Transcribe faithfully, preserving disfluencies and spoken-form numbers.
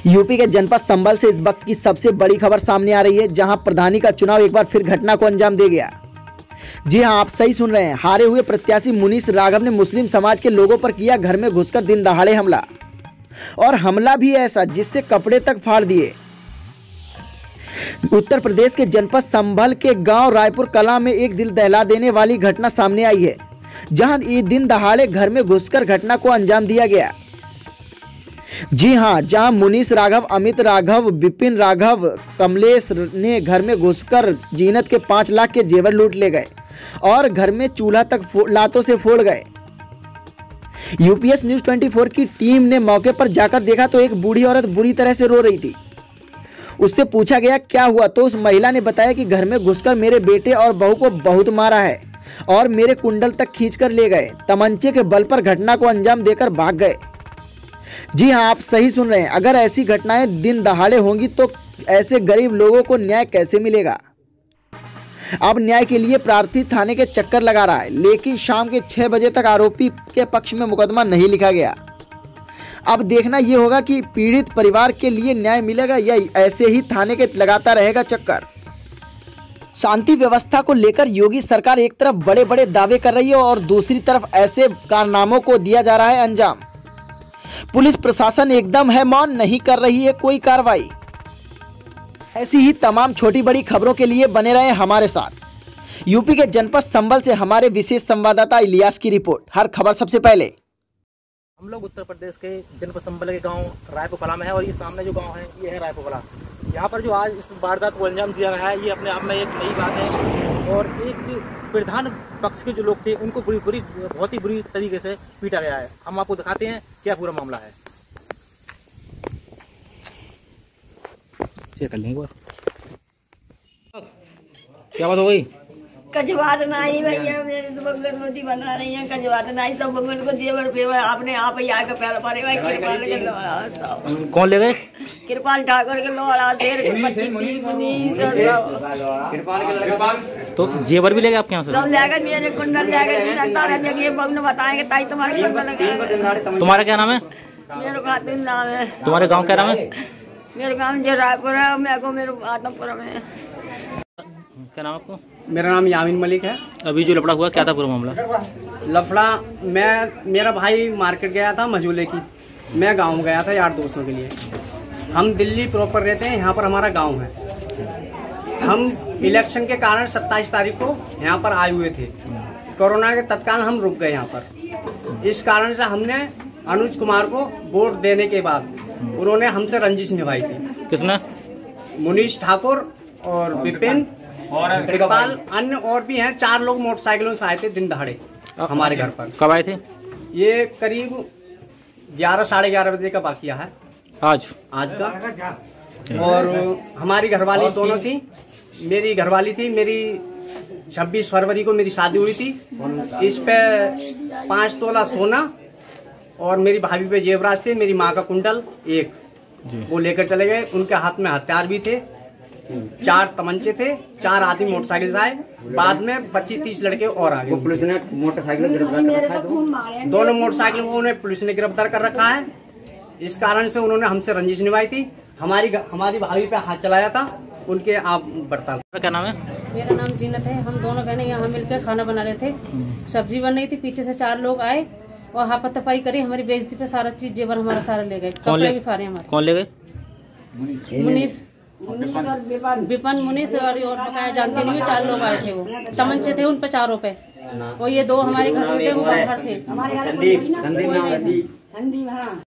UP के जनपद संभल से इस वक्त की सबसे बड़ी खबर सामने आ रही है, जहां प्रधानी का चुनाव एक बार फिर घटना को अंजाम दे गया। जी हां, आप सही सुन रहे हैं। हारे हुए प्रत्याशी मुनीष राघव ने मुस्लिम समाज के लोगों पर किया घर में घुसकर दिन दहाड़े हमला, और हमला भी ऐसा जिससे कपड़े तक फाड़ दिए। उत्तर प्रदेश के जनपद संभल के गांव रायपुर कला में एक दिल दहला देने वाली घटना सामने आई है, जहां ये दिन दहाड़े घर में घुसकर घटना को अंजाम दिया गया। जी हां, जहां मुनीष राघव, अमित राघव, विपिन राघव, कमलेश ने घर में घुसकर जीनत के पांच लाख के जेवर लूट ले गए और घर में चूल्हा तक लातों से फोड़ गए। यूपीएस न्यूज चौबीस की टीम ने मौके पर जाकर देखा तो एक बूढ़ी औरत बुरी तरह से रो रही थी। उससे पूछा गया क्या हुआ, तो उस महिला ने बताया कि घर में घुसकर मेरे बेटे और बहू को बहुत मारा है और मेरे कुंडल तक खींचकर ले गए। तमंचे के बल पर घटना को अंजाम देकर भाग गए। जी हां, आप सही सुन रहे हैं। अगर ऐसी घटनाएं दिन दहाड़े होंगी तो ऐसे गरीब लोगों को न्याय कैसे मिलेगा। अब न्याय के लिए प्रार्थी थाने के चक्कर लगा रहा है, लेकिन शाम के छह बजे तक आरोपी के पक्ष में मुकदमा नहीं लिखा गया। अब देखना यह होगा कि पीड़ित परिवार के लिए न्याय मिलेगा या ऐसे ही थाने के लगाता रहेगा चक्कर। शांति व्यवस्था को लेकर योगी सरकार एक तरफ बड़े बड़े दावे कर रही है और दूसरी तरफ ऐसे कारनामों को दिया जा रहा है अंजाम। पुलिस प्रशासन एकदम है मौन, नहीं कर रही है कोई कार्रवाई। ऐसी ही तमाम छोटी बड़ी खबरों के लिए बने रहे हमारे साथ। यूपी के जनपद संभल से हमारे विशेष संवाददाता इलियास की रिपोर्ट। हर खबर सबसे पहले। हम लोग उत्तर प्रदेश के जनपद संभल के गांव रायपुर कला में है और ये सामने जो गांव है ये है रायपुर कला। यहाँ पर जो आज इस वारदात को अंजाम दिया गया है ये अपने आप में एक नई बात है और एक प्रधान पक्ष के जो लोग थे उनको बुरी बुरी बहुत ही बुरी तरीके से पीटा गया है। हम आपको दिखाते हैं क्या पूरा मामला है। चेक कर लेंगे क्या बात हो गई। कजवात नहीं भैया, मेरे तो बंगल मोती बना रही है। कजवात नहीं, सब बंगल को जेवर फेवर आपने आप ही आके पैर पड़े भाई। कृपाल के लोहारा कौन ले गए? कृपाल ठाकुर के लोहारा शेर तो जेवर भी ले गए आपके यहाँ से? सब ले गए, मेरे कुंडल ले गए। ये बम बताएंगे ताई तुम्हारे कुंडल। तुम्हारा क्या नाम है? मेरे खातून नाम है। तुम्हारे गाँव क्या नाम है? मेरे गाँव जो रायपुर है, मेरे को मेरे आदमपुर में। क्या नाम आपको? मेरा नाम यामीन मलिक है। अभी जो लफड़ा हुआ क्या था पूरा मामला? लफड़ा मैं मेरा भाई मार्केट गया था मजूले की, मैं गांव गया था यार दोस्तों के लिए। हम दिल्ली प्रॉपर रहते हैं, यहाँ पर हमारा गांव है। हम इलेक्शन के कारण सत्ताईस तारीख को यहाँ पर आए हुए थे। कोरोना के तत्काल हम रुक गए यहाँ पर। इस कारण से हमने अनुज कुमार को वोट देने के बाद उन्होंने हमसे रंजिश निभाई थी। किसने? मुनीष ठाकुर और विपिन और कृपाल, अन्य और भी हैं। चार लोग मोटरसाइकिलों से आए थे दिन दहाड़े हमारे घर पर। कब आए थे? ये करीब ग्यारह साढ़े ग्यारह बजे का वाकया है आज आज का। और हमारी घरवाली दोनों थी। मेरी घरवाली थी, मेरी छब्बीस फरवरी को मेरी शादी हुई थी। इस पे पाँच तोला सोना और मेरी भाभी पे जेवराज थे। मेरी माँ का कुंडल एक वो लेकर चले गए। उनके हाथ में हथियार भी थे, चार तमंचे थे। चार आदमी मोटरसाइकिल से आए। बाद में पच्चीस तीस लड़के और आ गए। पुलिस ने मोटरसाइकिल गिरफ्तार कर रखा है। दोनों मोटरसाइकिल को उन्हें पुलिस ने गिरफ्तार कर रखा है। इस कारण से उन्होंने हमसे रंजिश निभाई थी। हमारी हमारी भाभी पे हाथ चलाया था। उनके आप बर्ताव। क्या नाम है? मेरा नाम जीनत है। हम दोनों बहनें यहाँ मिलकर खाना बना रहे थे। सब्जी बन रही थी, पीछे से चार लोग आए और हाथापाई करी। हमारी बेइज्जती पे सारा चीज जेवर हमारा सारा ले गए। कपड़े भी फाड़े हमारे। कौन ले गए? मुनीष विपन मुनीष और बकाया जानते नहीं, चार लोग आए थे। वो तमंचे थे उन पे चारों पे। और ये दो हमारे घर थे, वो घर थे। कोई नहीं था।